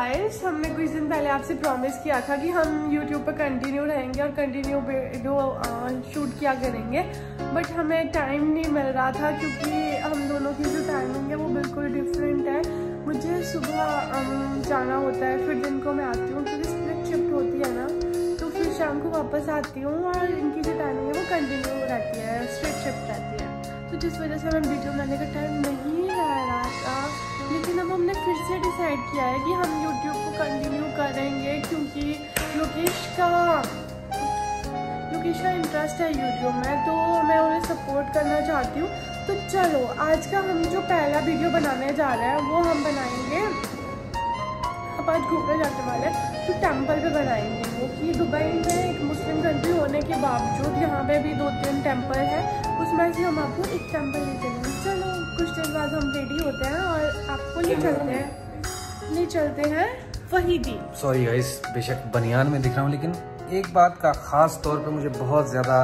Guys, हमने कुछ दिन पहले आपसे प्रॉमिस किया था कि हम YouTube पर कंटिन्यू रहेंगे और कंटिन्यू वीडियो शूट किया करेंगे, बट हमें टाइम नहीं मिल रहा था क्योंकि हम दोनों की जो टाइमिंग है वो बिल्कुल डिफरेंट है। मुझे सुबह जाना होता है, फिर दिन को मैं आती हूँ क्योंकि स्प्लिट शिफ्ट होती है ना, तो फिर शाम को वापस आती हूँ और इनकी जो टाइमिंग है वो कंटिन्यू रहती है, स्प्लिट शिफ्ट रहती है, तो जिस वजह से हमें वीडियो बनाने का टाइम नहीं रह रहा था। लेकिन अब हमने फिर से डिसाइड किया है कि हम YouTube को कंटिन्यू करेंगे क्योंकि लोकेश का इंटरेस्ट है YouTube में, तो मैं उन्हें सपोर्ट करना चाहती हूँ। तो चलो आज का हम जो पहला वीडियो बनाने जा रहे हैं वो हम बनाएंगे, अब आज घूमने जाने वाले तो टेम्पल पे बनाएंगे, वो कि दुबई में एक मुस्लिम कंट्री होने के बावजूद यहाँ पे भी 2-3 टेम्पल है, उसमें से हम आपको एक टेम्पल ले चलेंगे। चलो कुछ दिन बाद हम रेडी होते हैं और आपको ले चलते हैं वही दिन। सॉरी गाइस, बेशक बनियान में दिख रहा हूँ, लेकिन एक बात का खास तौर पे मुझे बहुत ज़्यादा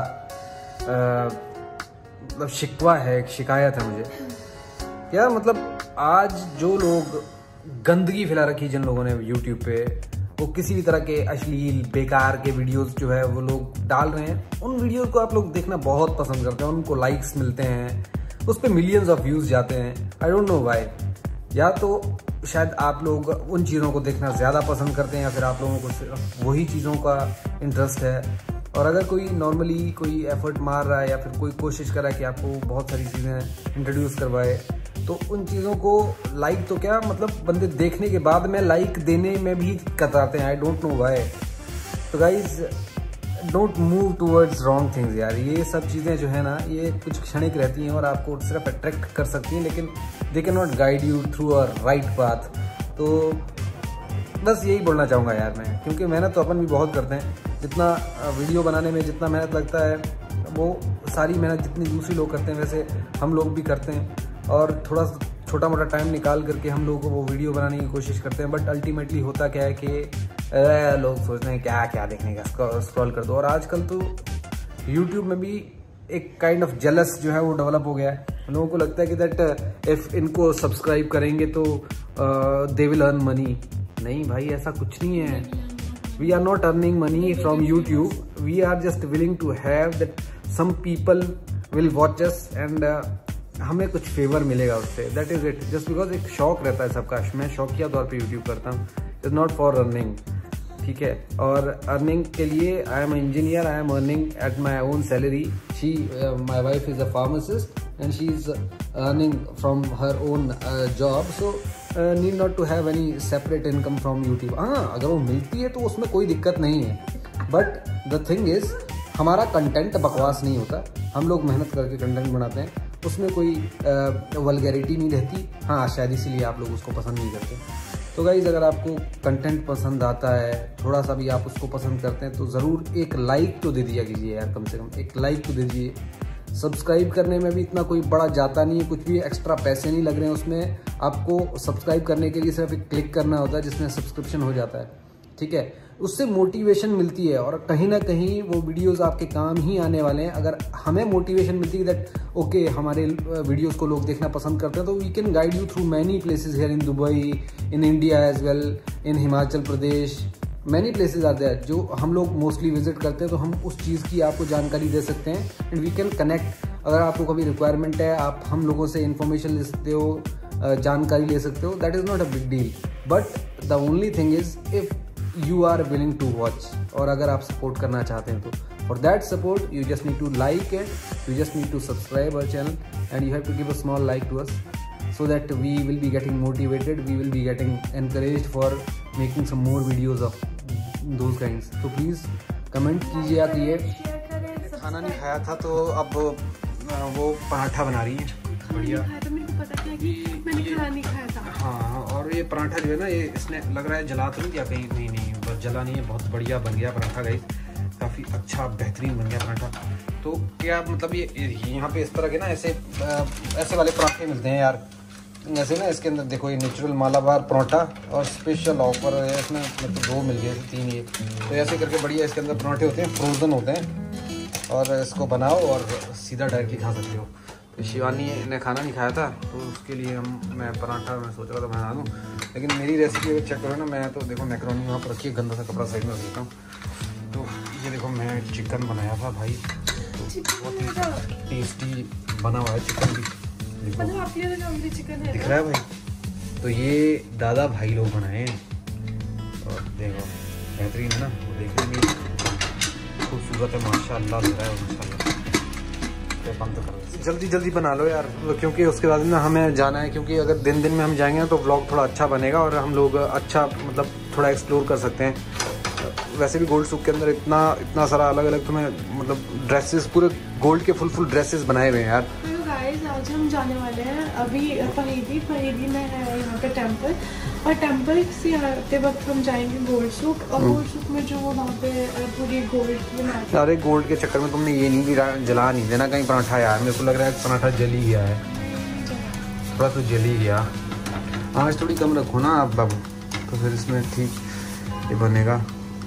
मतलब शिकवा है, एक शिकायत है मुझे यार। मतलब आज जो लोग गंदगी फैला रखी जिन लोगों ने YouTube पे, वो किसी भी तरह के अश्लील बेकार के वीडियोस जो है वो लोग डाल रहे हैं, उन वीडियोस को आप लोग देखना बहुत पसंद करते हैं, उनको लाइक्स मिलते हैं, उस पर मिलियंस ऑफ व्यूज जाते हैं। I don't know why. या तो शायद आप लोग उन चीज़ों को देखना ज़्यादा पसंद करते हैं या फिर आप लोगों को सिर्फ वही चीज़ों का इंटरेस्ट है। और अगर कोई नॉर्मली कोई एफर्ट मार रहा है या फिर कोई कोशिश कर रहा है कि आपको बहुत सारी चीज़ें इंट्रोड्यूस करवाए, तो उन चीज़ों को लाइक तो क्या मतलब बंदे देखने के बाद में लाइक देने में भी कतराते हैं। I don't know why. तो guys don't move towards wrong things यार। ये सब चीज़ें जो है ना, ये कुछ क्षणिक रहती हैं और आपको सिर्फ अट्रैक्ट कर सकती हैं, लेकिन they can not guide you through a right path. तो बस यही बोलना चाहूँगा यार मैं, क्योंकि मेहनत तो अपन भी बहुत करते हैं। जितना वीडियो बनाने में जितना मेहनत लगता है, वो सारी मेहनत जितनी दूसरी लोग करते हैं वैसे हम लोग भी करते हैं, और थोड़ा छोटा मोटा टाइम निकाल करके हम लोगों को वो वीडियो बनाने की कोशिश करते हैं। बट अल्टीमेटली होता क्या है कि लोग सोचते हैं क्या क्या देखने का, स्क्रॉल कर दो। और आजकल तो यूट्यूब में भी एक काइंड ऑफ जेलस जो है वो डेवलप हो गया है। लोगों को लगता है कि दैट इफ इनको सब्सक्राइब करेंगे तो दे विल अर्न मनी। नहीं भाई, ऐसा कुछ नहीं है। We are not earning money from YouTube, we are just willing to have that some people will watch us and हमें कुछ फेवर मिलेगा उससे, that is it. Just because एक शौक रहता है सबका। मैं शौकिया तौर पे यूट्यूब करता हूँ, इज नॉट फॉर अर्निंग, ठीक है। और अर्निंग के लिए I am engineer, I am earning at my own salary. She my wife is a pharmacist and she is earning from her own job, so need not to have any separate income from YouTube. हाँ, अगर वो मिलती है तो उसमें कोई दिक्कत नहीं है, बट द थिंग इज हमारा कंटेंट बकवास नहीं होता। हम लोग मेहनत करके कंटेंट बनाते हैं, उसमें कोई वल्गैरिटी नहीं रहती। हाँ, शायद इसीलिए आप लोग उसको पसंद नहीं करते। तो गाइज, अगर आपको कंटेंट पसंद आता है, थोड़ा सा भी आप उसको पसंद करते हैं, तो ज़रूर एक लाइक तो दे दिया कीजिए यार, कम से कम एक लाइक तो दे दीजिए। सब्सक्राइब करने में भी इतना कोई बड़ा जाता नहीं है, कुछ भी एक्स्ट्रा पैसे नहीं लग रहे हैं उसमें। आपको सब्सक्राइब करने के लिए सिर्फ एक क्लिक करना होता है जिसमें सब्सक्रिप्शन हो जाता है, ठीक है। उससे मोटिवेशन मिलती है और कहीं ना कहीं वो वीडियोस आपके काम ही आने वाले हैं। अगर हमें मोटिवेशन मिलती है दैट ओके हमारे वीडियोस को लोग देखना पसंद करते हैं, तो we can guide you through many places here in Dubai, in India as well, in Himachal Pradesh, many places are there जो हम लोग मोस्टली विजिट करते हैं। तो हम उस चीज़ की आपको जानकारी दे सकते हैं एंड वी कैन कनेक्ट। अगर आपको कभी रिक्वायरमेंट है, आप हम लोगों से इन्फॉर्मेशन ले सकते हो, जानकारी ले सकते हो, that is not a big deal. But the only thing is if you are willing to watch, और अगर आप सपोर्ट करना चाहते हैं तो for that support you just need to like it, you just need to subscribe our channel and you have to give a small like to us so that we will be getting motivated, we will be getting encouraged for making some more videos of those kinds. तो please comment कीजिए। आप ये खाना नहीं खाया था तो अब वो पराठा बना रही है बढ़िया। मैंने खाना नहीं खाया था। हाँ, और ये पराठा जो है ना, ये इसने लग रहा है जला तो नहीं दिया कहीं? नहीं, बस जला नहीं है, बहुत बढ़िया बन गया पराठा गाइस, काफ़ी अच्छा बेहतरीन बन गया पराठा। तो क्या मतलब ये यहाँ पे इस तरह के ना ऐसे वाले पराठे मिलते हैं यार, ऐसे ना। इसके अंदर देखो, ये नेचुरल मालाबार पराठा और स्पेशल ऑफर है इसमें, मतलब 2 मिल गए, 3 ये। तो ऐसे करके बढ़िया इसके अंदर पराठे होते हैं, फ्रोज़न होते हैं, और इसको बनाओ और सीधा डायरेक्टली खा सकते हो। तो शिवानी ने खाना नहीं खाया था तो उसके लिए मैं पराठा मैं सोच रहा था बना दूँ। लेकिन मेरी रेसिपी अगर चेक करो ना, मैं तो देखो मैकरोनी वहाँ पर रखी है, गंदा सा कपड़ा साइड में रख देता हूँ। तो ये देखो मैं चिकन बनाया था भाई, तो बहुत ही टेस्टी बना हुआ है चिकन भी, चिकन दिख रहा है भाई। तो ये दादा भाई लोग बनाए हैं और देखो बेहतरीन है ना, वो देखने में खूबसूरत है माशाल्लाह लग रहा है माशाल्लाह। बंद करो, जल्दी जल्दी बना लो यार, क्योंकि उसके बाद में हमें जाना है, क्योंकि अगर दिन दिन में हम जाएंगे तो व्लॉग थोड़ा अच्छा बनेगा और हम लोग अच्छा मतलब थोड़ा एक्सप्लोर कर सकते हैं। वैसे भी गोल्ड सूक के अंदर इतना सारा अलग अलग तुम्हें मतलब ड्रेसेस, पूरे गोल्ड के फुल ड्रेसेस बनाए हुए हैं यार। आज हम जाने वाले हैं अभी फरीदी में है यहाँ पे टेंपल, और टेंपल से आते वक्त हम जाएंगे गोल्ड सूक, और गोल्ड सूक में जो वहाँ पे पूरी गोल्ड। अरे गोल्ड के चक्कर में तुमने ये नहीं जला नहीं देना कहीं पराठा यार, मेरे को लग रहा है पराठा जल ही गया है, थोड़ा तो जल ही गया। आज थोड़ी कम रखो ना आप बाबू, तो फिर इसमें ठीक ये बनेगा।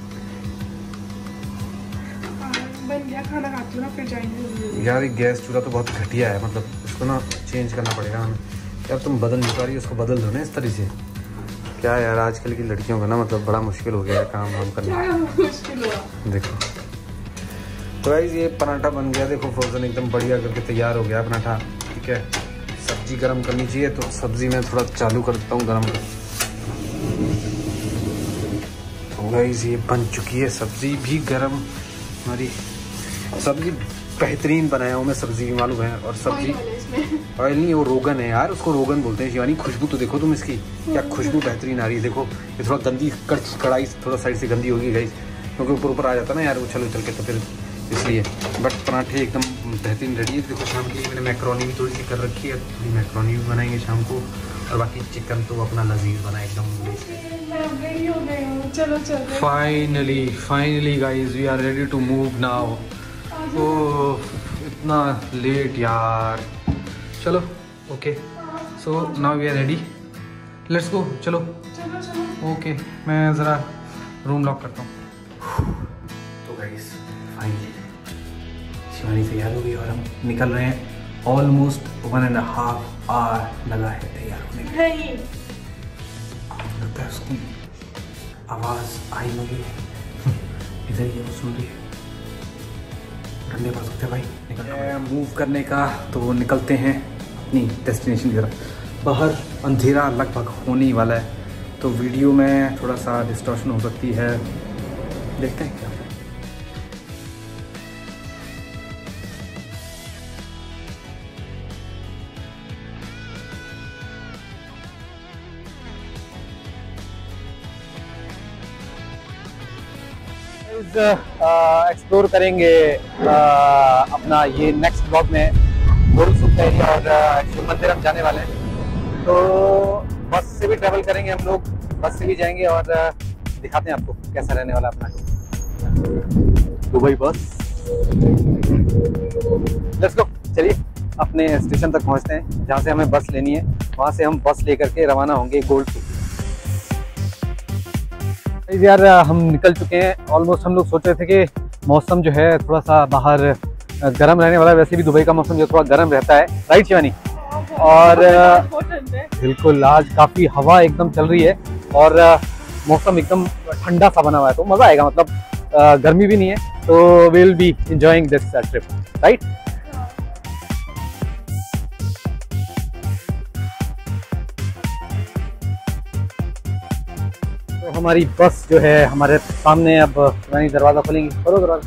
खाना खाती हूँ ना फिर जाएंगे यार ये गैस चूल्हा तो बहुत घटिया है, मतलब इसको ना चेंज करना पड़ेगा हमें। यार तुम बदल नहीं पा रही, उसको बदल दो ना इस तरह से। क्या यार आजकल की लड़कियों का ना मतलब बड़ा मुश्किल हो गया है काम वाम करना, मुश्किल हुआ। देखो तो गाइस ये पराठा बन गया, देखो फ्रोजन एकदम बढ़िया करके तैयार हो गया पराठा। ठीक है, सब्जी गर्म करनी चाहिए, तो सब्जी मैं थोड़ा चालू कर देता हूँ गर्म। तो गाइस ये बन चुकी है सब्जी भी गर्म, हमारी सब्जी बेहतरीन बनाया हूँ मैं सब्जी की, मालूम है। और सब्जी ऑयल नहीं, वो रोगन है यार, उसको रोगन बोलते हैं शिवानी। खुशबू तो देखो तुम इसकी, क्या खुशबू बेहतरीन आ रही है। देखो ये थोड़ा गंदी कढ़ाई थोड़ा साइड से गंदी होगी गाइस, क्योंकि ऊपर आ जाता ना यार उछल उछल के, तो फिर इसलिए। बट पराठे एकदम बेहतरीन रेडी है। देखो शाम के लिए मैंने मैक्रोनी भी थोड़ी सी कर रखी है, थोड़ी मैक्रोनी भी बनाएंगे शाम को, और बाकी चिकन तो अपना लजीज बना एकदम। Finally guys we are ready to move now. ओह इतना लेट यार, चलो okay, so now we are ready, let's go. चलो ओके, मैं ज़रा रूम लॉक करता हूँ। तो गाइस फाइनली शिवानी तैयार हो गई और हम निकल रहे हैं। ऑलमोस्ट 1.5 आवर लगा है तैयार होने में। लगता है उसकी आवाज़ आई होगी इधर ही, वो सुन रही है। ठंडे पा सकते भाई, निकलना मूव करने का, तो निकलते हैं अपनी डेस्टिनेशन की तरफ। बाहर अंधेरा लगभग होने ही वाला है, तो वीडियो में थोड़ा सा डिस्टॉर्शन हो सकती है, देखते हैं क्या। एक्सप्लोर करेंगे अपना ये नेक्स्ट ब्लॉग में गोल्ड सूक का एरिया और शिव मंदिर हम जाने वाले हैं। तो बस से भी ट्रैवल करेंगे हम लोग, बस से भी जाएंगे और दिखाते हैं आपको कैसा रहने वाला अपना दुबई बस। लेट्स गो, चलिए अपने स्टेशन तक पहुंचते हैं जहां से हमें बस लेनी है, वहां से हम बस लेकर के रवाना होंगे गोल्ड सूक। यार हम निकल चुके हैं ऑलमोस्ट। हम लोग सोच रहे थे कि मौसम जो है थोड़ा सा बाहर गर्म रहने वाला है, वैसे भी दुबई का मौसम जो थोड़ा गर्म रहता है, राइट शिवानी? और बिल्कुल आज काफ़ी हवा एकदम चल रही है और मौसम एकदम ठंडा सा बना हुआ है, तो मज़ा आएगा। मतलब गर्मी भी नहीं है, तो will be enjoying this trip, right? तो हमारी बस जो है हमारे सामने, अब शिवानी दरवाज़ा खोलेंगी, खोलो दरवाज़ा।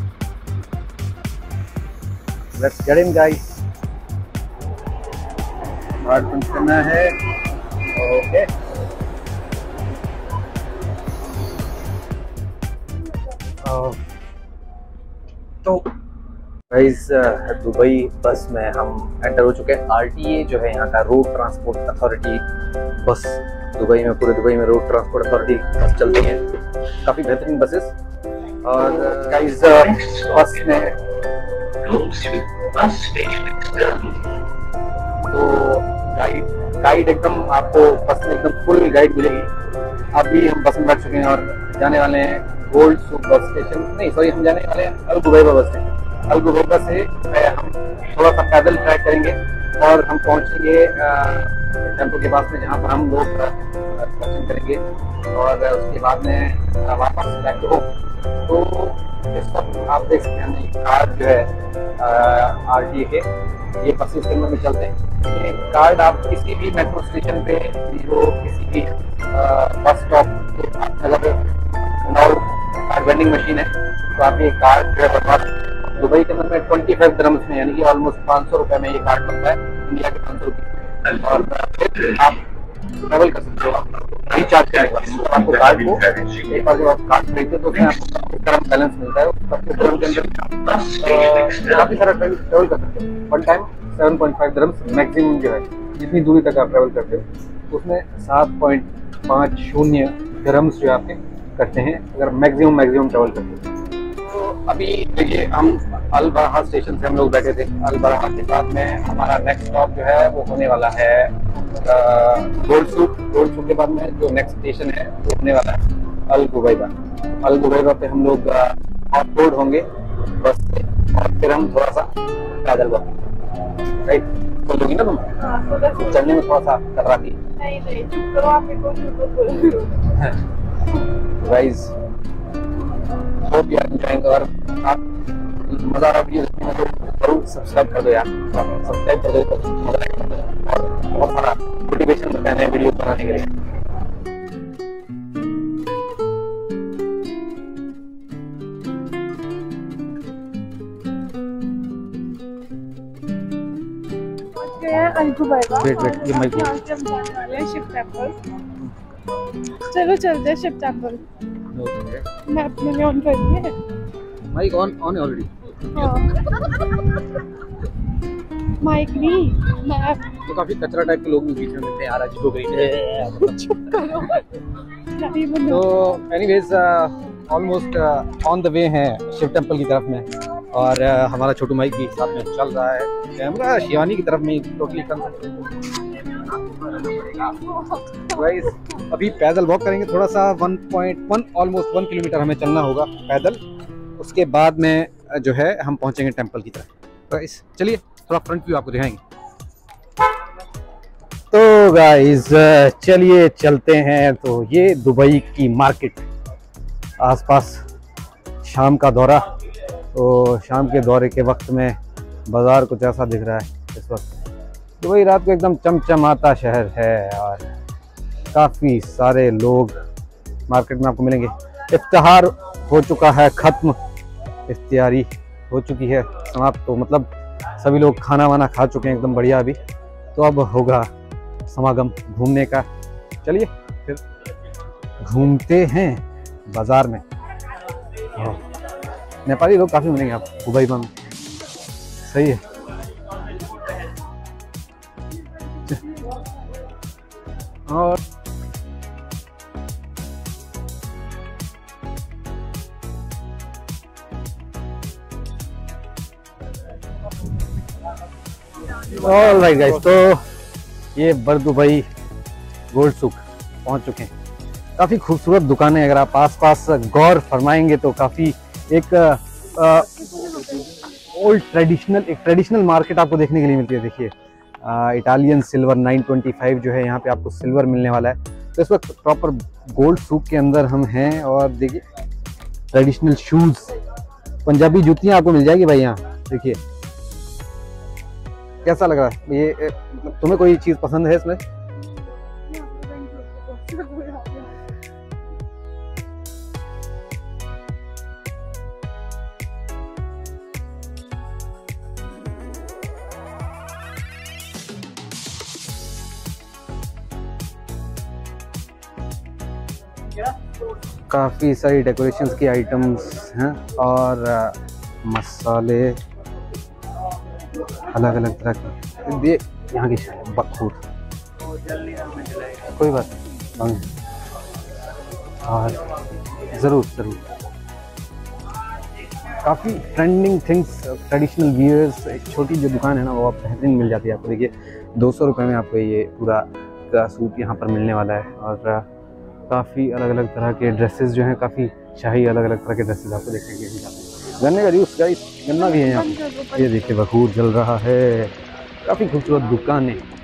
लेट्स गेट इन गाइस, बाहर पंच करना है, ओके। तो गाइस दुबई बस में हम एंटर हो चुके हैं। RTA जो है यहाँ का Road Transport Authority bus, Dubai में पूरे दुबई में रोड ट्रांसपोर्ट अथॉरिटी बस चलती हैं, काफ़ी बेहतरीन बसेस। और गाइस बस में तो गाइड एकदम आपको बस में एकदम फुल गाइड मिलेगी। अभी हम बस में बैठ चुके हैं और जाने वाले हैं गोल्ड सूक बस स्टेशन, नहीं सॉरी, हम जाने वाले हैं अल दुबई बस स्टेशन। अल गुबैबा से हम थोड़ा सा पैदल ट्रैक करेंगे और हम पहुंचेंगे टेम्पल के पास में, जहाँ पर हम लोग दर्शन करेंगे और उसके बाद में वापस बैक टू होम। तो इस वक्त आप देख सकते हैं कार्ड जो है RTA के, ये बसेस के अंदर में चलते हैं। ये कार्ड आप किसी भी मेट्रो स्टेशन पे, किसी भी बस स्टॉप पे, अगर कार्ड वेंडिंग मशीन है तो आप ये कार्ड जो है बनवा। दुबई के अंदर में 25 दिरहम्स में, यानी कि ऑलमोस्ट 500 रुपये में ये कार्ड बनता है, इंडिया के 500 रुपये, और फिर आप ट्रेवल कर सकते हो रिचार्ज करने के बाद। आपको कार्ड को एक बार जब आप कार्ड खरीदते तो उसमें आपको करंट बैलेंस मिलता है, करंट के अंदर काफी सारा ट्रेवल कर सकते हो। वन टाइम 7.5 दिरहम्स मैक्सिमम जो है, जितनी दूरी तक आप ट्रेवल करते हो उसमें 7.50 दिरहम्स जो आपके करते हैं अगर मैक्सिमम ट्रेवल करते हो। तो अभी देखिए हम अल बरहा स्टेशन से हम लोग बैठे थे। अल बरहा के बाद में हमारा नेक्स्ट स्टॉप जो है वो होने वाला है गोल्ड सूक के बाद में जो नेक्स्ट स्टेशन है वो होने वाला है अल गुबैबा। अल गुबैबा पे हम लोग ऑफ रोड होंगे बस से, और फिर हम थोड़ा सा पैदल वॉक, राइट? बोल दोगी ना तुम? चलने में थोड़ा सा कतरा थी। नहीं चुप करो, आप मेरे को झूठ बोल। Guys hope you are enjoying. और आप मजा आ रहा वीडियो देखने में तो जरूर सब्सक्राइब कर दो यार, सब्सक्राइब कर दो तो मजा आएगा और बहुत सारा मोटिवेशन मिलता है नए वीडियो बनाने के लिए। अल गुबैबा, वेट ये माइक यहाँ से हम जाने वाले हैं शिव टेम्पल। चलो चलते हैं शिव टेम्पल। मैप मैंने ऑन कर दिया है। माइक ऑन है ऑलरेडी। माइक नहीं, मैप। तो काफी कचरा टाइप के लोग भी बीच में मिलते हैं यार, अजीब हो गई। चुप करो। तो anyways almost on the way हैं शिव टेम्पल की तरफ में, और हमारा छोटू माइक भी साथ में चल रहा है। कैमरा शिवानी की तरफ में टोटली गाइस अभी पैदल वॉक करेंगे थोड़ा सा, 1.1 ऑलमोस्ट 1 किलोमीटर हमें चलना होगा पैदल। उसके बाद में जो है हम पहुंचेंगे टेम्पल की तरफ। गाइस चलिए थोड़ा फ्रंट व्यू आपको दिखाएंगे। तो गाइस चलिए चलते हैं। तो ये दुबई की मार्केट, आसपास शाम का दौरा। तो शाम के दौरे के वक्त में बाज़ार कुछ ऐसा दिख रहा है इस वक्त। दुबई रात को एकदम चमचमाता शहर है और काफ़ी सारे लोग मार्केट में आपको मिलेंगे। इफ्तिहार हो चुका है ख़त्म, इफ्तियारी हो चुकी है समाप्त। तो मतलब सभी लोग खाना वाना खा चुके हैं एकदम बढ़िया अभी। तो अब होगा समागम घूमने का। चलिए फिर घूमते हैं बाज़ार में। नेपाली लोग काफ़ी मिलेंगे आप गुबैबा में, सही है। और ऑलराइट गाइस, तो ये बर दुबई गोल्ड सूक पहुंच चुके हैं। काफ़ी खूबसूरत दुकानें, अगर आप आस-पास गौर फरमाएंगे तो काफ़ी एक ओल्ड ट्रेडिशनल मार्केट आपको देखने के लिए मिलती है। देखिए इटालियन सिल्वर 925 जो है यहाँ पे आपको सिल्वर मिलने वाला है। तो इस वक्त प्रॉपर गोल्ड सूक के अंदर हम हैं और देखिए ट्रेडिशनल शूज़, पंजाबी जूतियाँ आपको मिल जाएगी भाई यहाँ। देखिए कैसा लग रहा है ये, तुम्हें कोई चीज़ पसंद है इसमें? काफ़ी सारी डेकोरेशंस की आइटम्स हैं और मसाले अलग अलग तरह के। ये यहाँ की बखूर, कोई बात नहीं, और ज़रूर काफ़ी ट्रेंडिंग थिंग्स, ट्रेडिशनल वियर्स। एक छोटी जो दुकान है ना वो आप बेहतरीन मिल जाती है आपको। देखिए 200 रुपये में आपको ये पूरा का सूट यहाँ पर मिलने वाला है। और काफ़ी अलग अलग तरह के ड्रेसेस जो हैं, काफ़ी शाही अलग अलग तरह के ड्रेसेस आपको देखने के लिए मिल जाते हैं। गन्ने का जूस गाइस, गन्ना भी है यहाँ। ये देखिए बखूर जल रहा है, काफी खूबसूरत दुकान है।